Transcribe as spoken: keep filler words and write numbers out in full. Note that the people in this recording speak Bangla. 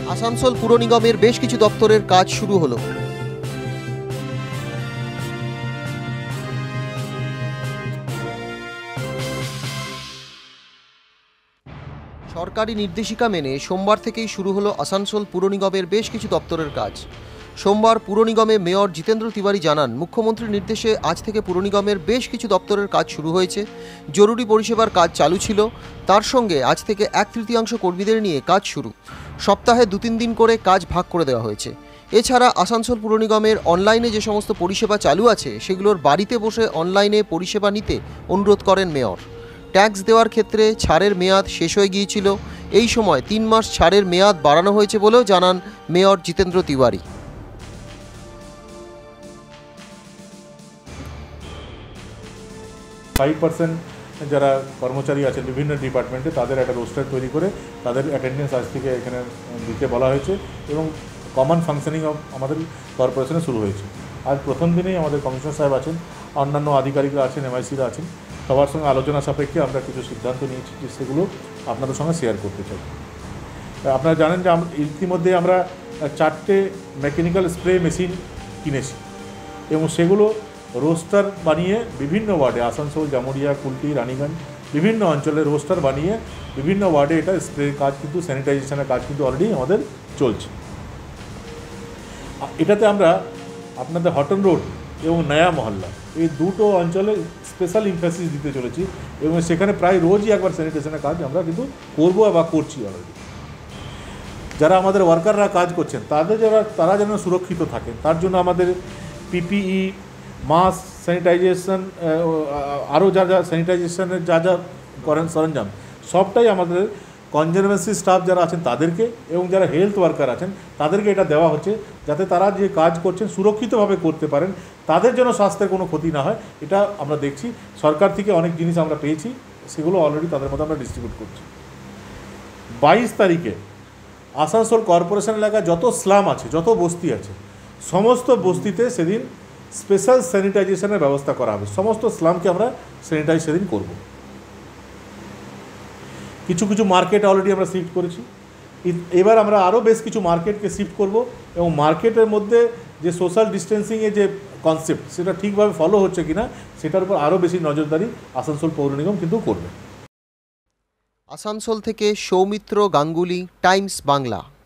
আসানসোল পুর নিগমের বেশ কিছু দপ্তরের কাজ শুরু হলো। সরকারি নির্দেশিকা মেনে সোমবার থেকেই শুরু হলো আসানসোল পুর নিগমের বেশ কিছু দপ্তরের কাজ। সোমবার পুর নিগমে মেয়র জিতেন্দ্র তিওয়ারি জানান, মুখ্যমন্ত্রীর নির্দেশে আজ থেকে পুর নিগমের বেশ কিছু দপ্তরের কাজ শুরু হয়েছে। জরুরি পরিষেবার কাজ চালু ছিল, তার সঙ্গে আজ থেকে এক তৃতীয়াংশ কর্মীদের নিয়ে কাজ শুরু। সপ্তাহে দু তিন দিন করে কাজ ভাগ করে দেওয়া হয়েছে। এছাড়া আসানসোল পুর নিগমের অনলাইনে যে সমস্ত পরিষেবা চালু আছে সেগুলোর বাড়িতে বসে অনলাইনে পরিষেবা নিতে অনুরোধ করেন মেয়র। ট্যাক্স দেওয়ার ক্ষেত্রে ছাড়ের মেয়াদ শেষ হয়ে গিয়েছিল, এই সময় তিন মাস ছাড়ের মেয়াদ বাড়ানো হয়েছে বলেও জানান mayor Jitendra Tiwari. Five percent যারা কর্মচারী আছেন বিভিন্ন ডিপার্টমেন্টে তাদের একটা রোস্টার তৈরি করে তাদের অ্যাটেন্ডেন্স আজ থেকে এখানে দিতে বলা হয়েছে এবং কমন ফাংশনিং অফ আমাদের কর্পোরেশনে শুরু হয়েছে। আজ প্রথম দিনেই আমাদের কমিশনার সাহেব আছেন, অন্যান্য আধিকারিকরা আছেন, এমআইসিরা আছেন, সবার সঙ্গে আলোচনা সাপেক্ষে আমরা কিছু সিদ্ধান্ত নিয়েছি যে সেগুলো আপনাদের সঙ্গে শেয়ার করতে চাই। আপনারা জানেন যে ইতিমধ্যে আমরা চারটে মেকানিক্যাল স্প্রে মেশিন কিনেছি এবং সেগুলো রোস্টার বানিয়ে বিভিন্ন ওয়ার্ডে আসানসোল, জামুরিয়া, কুলটি, রানীগঞ্জ বিভিন্ন অঞ্চলে রোস্টার বানিয়ে বিভিন্ন ওয়ার্ডে এটা স্প্রের কাজ কিন্তু স্যানিটাইজেশনের কাজ কিন্তু অলরেডি আমাদের চলছে। এটাতে আমরা আপনাদের হটন রোড এবং নয়া মহল্লা এই দুটো অঞ্চলে স্পেশাল ইমফেসিস দিতে চলেছি এবং সেখানে প্রায় রোজই একবার স্যানিটেশনের কাজ আমরা কিন্তু করবো বা করছি অলরেডি। যারা আমাদের ওয়ার্কাররা কাজ করছেন তাদের যারা তারা যেন সুরক্ষিত থাকেন তার জন্য আমাদের পিপিই, মাস্ক, স্যানিটাইজেশন, আরও যা যা স্যানিটাইজেশনের যা যা করেন সরঞ্জাম সবটাই আমাদের কনজারভেন্সি স্টাফ যারা আছেন তাদেরকে এবং যারা হেলথ ওয়ার্কার আছেন তাদেরকে এটা দেওয়া হচ্ছে যাতে তারা যে কাজ করছেন সুরক্ষিতভাবে করতে পারেন, তাদের যেন স্বাস্থ্যের কোনো ক্ষতি না হয়। এটা আমরা দেখছি সরকার থেকে অনেক জিনিস আমরা পেয়েছি, সেগুলো অলরেডি তাদের মধ্যে আমরা ডিস্ট্রিবিউট করছি। বাইশ তারিখে আসানসোল কর্পোরেশন এলাকায় যত স্লাম আছে, যত বস্তি আছে, সমস্ত বস্তিতে সেদিন স্পেশাল স্যানিটাইজেশনের ব্যবস্থা করা হবে। সমস্ত স্লামকে আমরা স্যানিটাইজ সেদিন করব। কিছু কিছু মার্কেট অলরেডি আমরা শিফট করেছি, এবার আমরা আরও বেশ কিছু মার্কেটকে শিফট করব এবং মার্কেটের মধ্যে যে সোশ্যাল ডিস্টেন্সিংয়ের যে কনসেপ্ট সেটা ঠিকভাবে ফলো হচ্ছে কিনা সেটার উপর আরও বেশি নজরদারি আসানসোল পৌর নিগম কিন্তু করবে। আসানসোল থেকে সৌমিত্র গাঙ্গুলি, টাইমস বাংলা।